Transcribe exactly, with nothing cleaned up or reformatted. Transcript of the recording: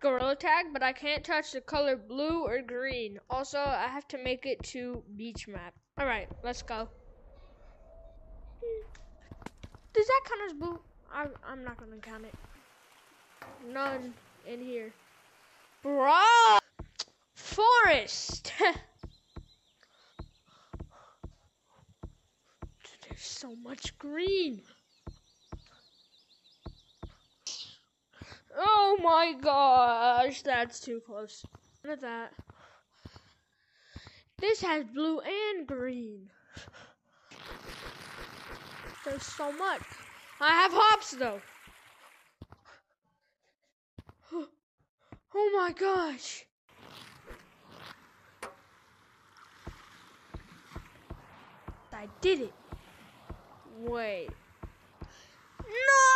Gorilla Tag, but I can't touch the color blue or green. Also, I have to make it to beach map. All right, let's go. Does that count as blue? I, I'm not gonna count it. None in here. Bro! Forest! There's so much green. Oh my gosh, that's too close. Look at that. This has blue and green. There's so much. I have hops though. Oh my gosh. I did it. Wait. No!